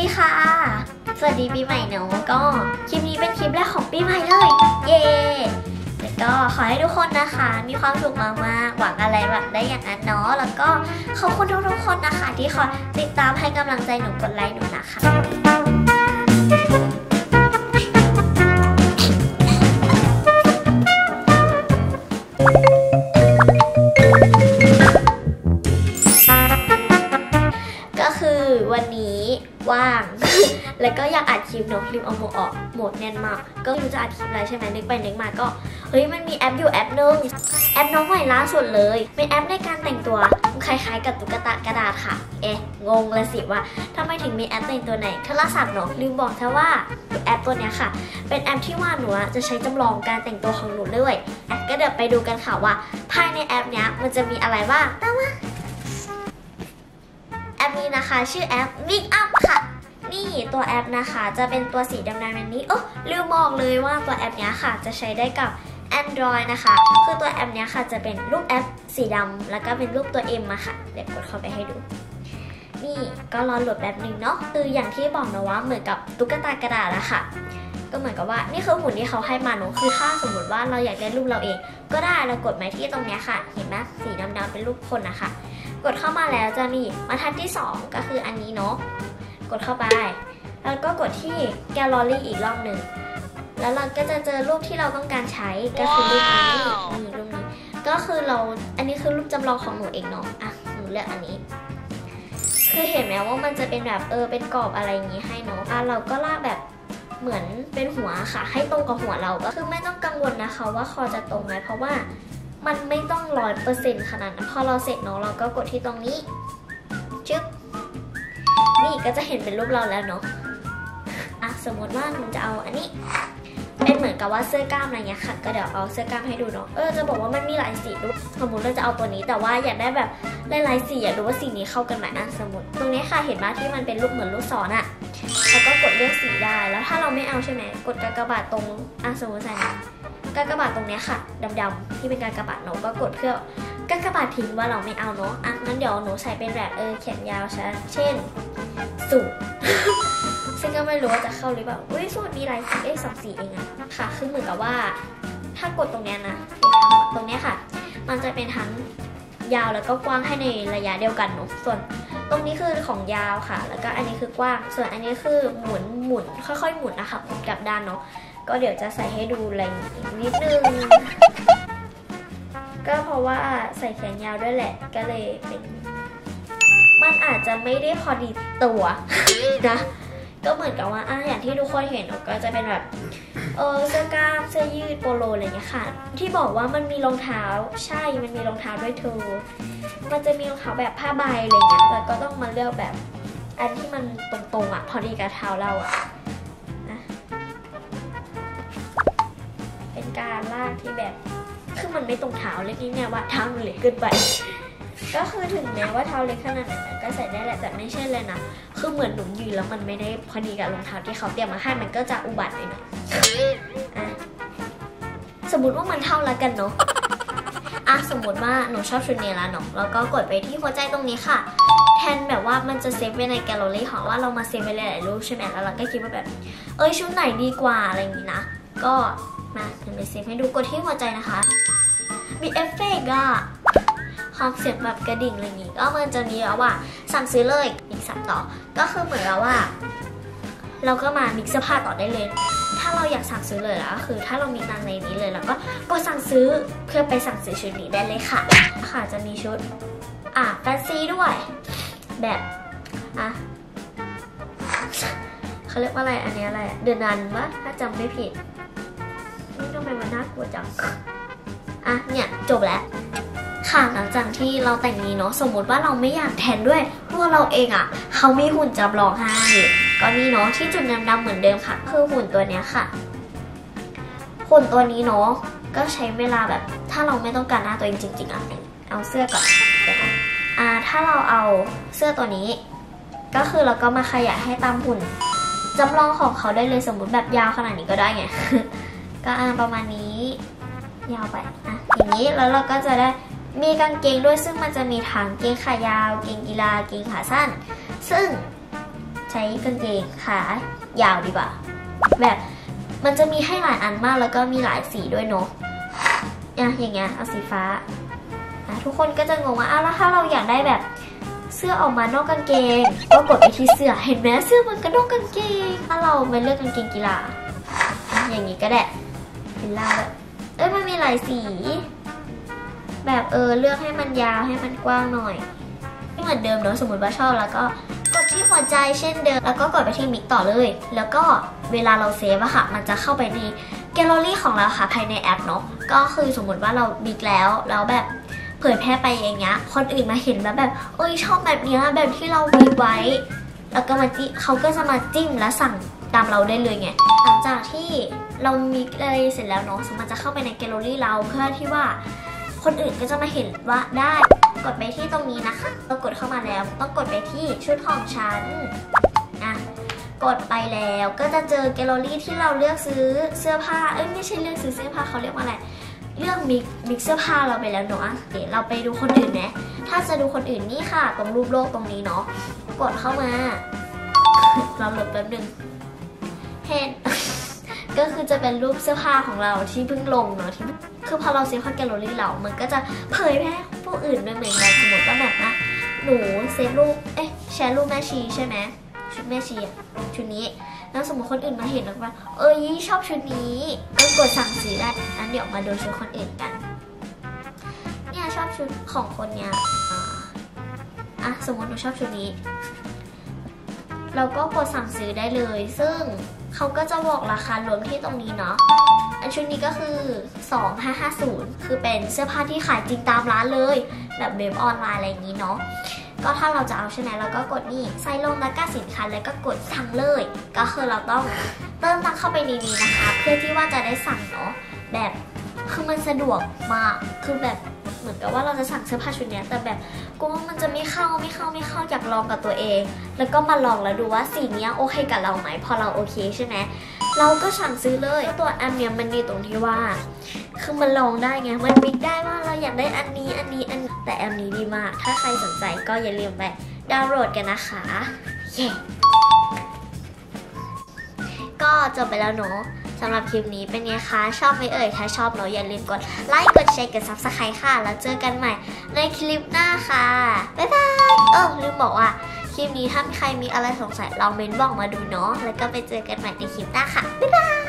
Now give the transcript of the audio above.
ดีค่ะสวัสดีปีใหม่เนาะก็คลิปนี้เป็นคลิปแรกของปีใหม่เลยเย้แล้วก็ขอให้ทุกคนนะคะมีความสุขมากๆหวังอะไรแบบได้อย่างนั้นเนาะแล้วก็ขอบคุณทุกคนนะคะที่คอยติดตามให้กำลังใจหนูกดไลค์หนูนะคะก็คือวันนี้ว่าง แล้วก็อยากอัดคลิปเนาะลืมเอาโหมดออกโหมดแน่นมากก็ไม่รู้จะอัดคลิปอะไรใช่ไหมนึกไปนึกมาก็เฮ้ยมันมีแอปอยู่แอปนึงแอปน้องใหม่ล่าสุดเลยเป็นแอปในการแต่งตัวคล้ายๆกับตุ๊กตากระดาษค่ะงงเลยสิว่าทำไมถึงมีแอปแต่งตัวไหนโทรศัพท์เนาะลืมบอกซะว่าแอปตัวเนี้ยค่ะเป็นแอปที่ว่าหนูจะใช้จำลองการแต่งตัวของหนูเลยก็เดี๋ยวไปดูกันค่ะว่าภายในแอปเนี้ยมันจะมีอะไรบ้างตามมาแอปนี้นะคะชื่อแอป Mix Up ค่ะนี่ตัวแอปนะคะจะเป็นตัวสีดำๆแบบนี้ลืมบอกเลยว่าตัวแอปนี้ค่ะจะใช้ได้กับ Android นะคะคือตัวแอปนี้ค่ะจะเป็นรูปแอปสีดำแล้วก็เป็นรูปตัว M อะค่ะเดี๋ยวกดเข้าไปให้ดูนี่ก็รอโหลดแบบนึงเนาะคืออย่างที่บอกนะว่าเหมือนกับตุ๊กตากระดาษอะค่ะก็เหมือนกับว่านี่คือหุ่นที่เขาให้มาเนาะคือถ้าสมมติว่าเราอยากได้รูปเราเองก็ได้เรากดมาที่ตรงนี้ค่ะเห็นไหมสีดำๆเป็นรูปคนนะคะกดเข้ามาแล้วจะมีบรรทัดที่2ก็คืออันนี้เนาะกดเข้าไปแล้วก็กดที่แกลเลอรี่อีกรอบหนึ่งแล้วเราก็จะเจอรูปที่เราต้องการใช้ก็คือรูปนี้รูปนี้ก็คืออันนี้คือรูปจำลองของหนูเองเนาะหนูเลือกอันนี้คือเห็นไหมว่ามันจะเป็นแบบเป็นกรอบอะไรอย่างนี้ให้เนาะเราก็ลากแบบเหมือนเป็นหัวค่ะให้ตรงกับหัวเราก็คือไม่ต้องกังวลนะคะว่าคอจะตรงไหมเพราะว่ามันไม่ต้อง100%ขนาดนั้นพอเราเสร็จเนาะเราก็กดที่ตรงนี้จึ๊บนี่ก็จะเห็นเป็นรูปเราแล้วเนาะสมมติว่าหนูจะเอาอันนี้เป็นเหมือนกับว่าเสื้อกล้ามอะไรเงี้ยค่ะก็เดี๋ยวเอาเสื้อกล้ามให้ดูเนาะจะบอกว่ามันมีหลายสีด้วยสมมติเราจะเอาตัวนี้แต่ว่าอยากได้แบบหลายๆสีอยากดูว่าสีนี้เข้ากันไหมสมมติตรงนี้ค่ะเห็นไหมที่มันเป็นรูปเหมือนลูกศรแล้วก็กดเลือกสีได้แล้วถ้าเราไม่เอาใช่ไหมกดกากบาทตรงสมมติใส่กากบาทตรงนี้ค่ะดำๆที่เป็นกากบาทเนาะก็กดเพื่อกากบาททิ้งว่าเราไม่เอาเนาะงั้นเดี๋ยวหนูใส่เป็นแบบแขนยาวเช่นสูทซึ่งก็ไม่รู้ว่าจะเข้าหรือเปล่าสูตรมีลายสี2 สีเองค่ะคือเหมือนกับว่าถ้ากดตรงนี้นะตรงนี้ค่ะมันจะเป็นทั้งยาวแล้วก็กว้างให้ในระยะเดียวกันเนาะส่วนตรงนี้คือของยาวค่ะแล้วก็อันนี้คือกว้างส่วนอันนี้คือหมุนค่อยๆหมุนนะคะหมุนกลับด้านเนาะก็เดี๋ยวจะใส่ให้ดูอะไรนิดนึงก็เพราะว่าใส่แขนยาวด้วยแหละก็เลยเป็นมันอาจจะไม่ได้พอดีตัวนะก็เหมือนกับว่าอย่างที่ทุกคนเห็นก็จะเป็นแบบเสื้อกล้ามเสื้อยืดโปโลอะไรเงี้ยค่ะที่บอกว่ามันมีรองเท้าใช่มันมีรองเท้าด้วยเธอมันจะมีรองเท้าแบบผ้าใบอะไรเงี้ยแต่ก็ต้องมาเลือกแบบอันที่มันตรงๆพอดีกับเท้าเราเป็นการลากที่แบบคือมันไม่ตรงเท้าเลยนี่เนี่ยว่าเท้ามันเล็กเกินไปก็คือถึงแม้ว่าเท้าเล็กขนาดนั้นก็ใส่ได้แหละแต่ไม่ใช่เลยนะคือเหมือนหนูยืนแล้วมันไม่ได้พอดีกับรองเท้าที่เขาเตรียมมาให้มันก็จะอุบัติหน่อยสมมติว่ามันเท่าแล้วกันเนาะสมมติว่าหนูชอบชุดนี้แล้วเนาะแล้วก็กดไปที่หัวใจตรงนี้ค่ะแทนแบบว่ามันจะเซฟไว้ในแกลเลอรี่ของว่าเรามาเซฟไว้หลายๆรูปใช่ไหมแล้วเราก็คิดว่าแบบชุดไหนดีกว่าอะไรอย่างนี้นะก็มาเดี๋ยวไปเซฟให้ดูกดที่หัวใจนะคะมีเอฟเฟกต์ความเสียงแบบกระดิ่งอะไรอย่างนี้ก็มันจะมีแล้วว่าสั่งซื้อเลยมิกซ์ต่อก็คือเหมือนแล้วว่าเราก็มามิกซ์เสื้อผ้าต่อได้เลยถ้าเราอยากสั่งซื้อเลยแล้วก็คือถ้าเรามีตังในนี้เลยแล้วก็กดสั่งซื้อเพื่อไปสั่งซื้อชุดนี้ได้เลยค่ะจะมีชุดแฟนซีด้วยแบบเขาเรียกว่าอะไรอันนี้อะไรเดือนนันวะถ้าจำไม่ผิดนี่ทำไมมันน่ากลัวจังเนี่ยจบแล้วค่ะหลังจากที่เราแต่งนี้เนาะสมมติว่าเราไม่อยากแทนด้วยตัวเราเองเขามีหุ่นจำลองให้ก็นี่เนาะที่จุดดำๆเหมือนเดิมค่ะคือหุ่นตัวนี้ค่ะหุ่นตัวนี้เนาะก็ใช้เวลาแบบถ้าเราไม่ต้องการหน้าตัวเองจริงๆเอาเสื้อก่อนเดี๋ยวถ้าเราเอาเสื้อตัวนี้ก็คือเราก็มาขยายให้ตามหุ่นจำลองของเขาได้เลยสมมติแบบยาวขนาดนี้ก็ได้ไง ก็ประมาณนี้ยาวไปอย่างนี้แล้วเราก็จะได้มีกางเกงด้วยซึ่งมันจะมีทั้งเกงขายาวเกงกีฬาเกงขาสั้นซึ่งใช้กางเกงขายาวดีกว่าแบบมันจะมีให้หลายอันมากแล้วก็มีหลายสีด้วยเนาะอย่างเงี้ยเอาสีฟ้าทุกคนก็จะงงว่าแล้วถ้าเราอยากได้แบบเสื้อออกมานอกกางเกงก็กดไปที่เสื้อเห็นไหมเสื้อมันก็นอกกางเกงถ้าเราไม่เลือกกางเกงกีฬาอย่างนี้ก็ได้กีฬาแบบมันมีหลายสีแบบเลือกให้มันยาวให้มันกว้างหน่อยไม่เหมือนเดิมเนาะสมมติว่าชอบแล้วก็กดที่หัวใจเช่นเดิมแล้วก็กดไปที่มิกต่อเลยแล้วก็เวลาเราเซฟอะค่ะมันจะเข้าไปในแกลเลอรี่ของเราค่ะภายในแอปเนาะก็คือสมมติว่าเรามิกแล้วแบบเผยแพร่ไปอย่างเงี้ยคนอื่นมาเห็นแล้วแบบชอบแบบนี้แบบที่เรามิกไว้แล้วก็เขาก็จะมาจิ้มแล้วสั่งตามเราได้เลยไงหลังจากที่เรามิกอะไรเสร็จแล้วเนาะมันจะเข้าไปในแกลเลอรี่เราเพื่อที่ว่าคนอื่นก็จะมาเห็นว่าได้กดไปที่ตรงนี้นะคะเรากดเข้ามาแล้วต้องกดไปที่ชุดของฉันกดไปแล้วก็จะเจอแกลเลอรี่ที่เราเลือกซื้อเสื้อผ้าไม่ใช่เลือกซื้อเสื้อผ้าเขาเรียกว่าอะไรเลือกมิกเสื้อผ้าเราไปแล้วเนาะเดี๋ยวเราไปดูคนอื่นนะถ้าจะดูคนอื่นนี่ค่ะตรงรูปโลกตรงนี้เนาะกดเข้ามาเราหลบแป๊บนึงเห็น ก็คือจะเป็นรูปเสื้อผ้าของเราที่เพิ่งลงเนาะที่คือพอเราเซฟเข้าแกลเลอรี่เรามันก็จะเผยแพร่ผู้อื่นด้วยเหมือนกันสมมติว่าแบบว่าหนูเซฟรูปแชร์รูปแม่ชีใช่ไหมชุดแม่ชีชุดนี้แล้วสมมติคนอื่นมาเห็นแล้วว่าชอบชุดนี้ก็กดสั่งซื้อได้อันเดี๋ยวมาดูชุดคนอื่นกันเนี่ยชอบชุดของคนเนี้ยสมมติหนูชอบชุดนี้เราก็กดสั่งซื้อได้เลยซึ่งเขาก็จะบอกราคารวมที่ตรงนี้เนาะอันชุดนี้ก็คือ2550คือเป็นเสื้อผ้าที่ขายจริงตามร้านเลยแบบเว็บออนไลน์อะไรอย่างนี้เนาะก็ถ้าเราจะเอาใช่ไหมเราก็กดนี่ใส่ลงตะกร้าสินค้าแล้วก็กดสั่งเลยก็คือเราต้องเติมตังเข้าไปในนี้นะคะเพื่อที่ว่าจะได้สั่งเนาะแบบคือมันสะดวกมากคือแบบเหมือนกับว่าเราจะสั่งเสื้อผ้าชุดนี้แต่แบบกลัวว่ามันจะไม่เข้าอยากลองกับตัวเองแล้วก็มาลองแล้วดูว่าสีนี้โอเคกับเราไหมพอเราโอเคใช่ไหมเราก็สั่งซื้อเลยตัวแอปเนี่ยมันดีตรงที่ว่าคือมันลองได้ไงมันมิกได้ว่าเราอยากได้อันนี้แต่แอปนี้ดีมากถ้าใครสนใจก็อย่าลืมไปดาวน์โหลดกันนะคะก็จบไปแล้วเนาะสำหรับคลิปนี้เป็นไงคะชอบไหมถ้าชอบเนาะอย่าลืมกดไลค์กดแชร์กด Subscribe ค่ะแล้วเจอกันใหม่ในคลิปหน้าค่ะบ๊ายบายลืมบอกว่าคลิปนี้ถ้าใครมีอะไรสงสัยลองเม้นบอกมาดูเนาะแล้วก็ไปเจอกันใหม่ในคลิปหน้าค่ะบ๊ายบาย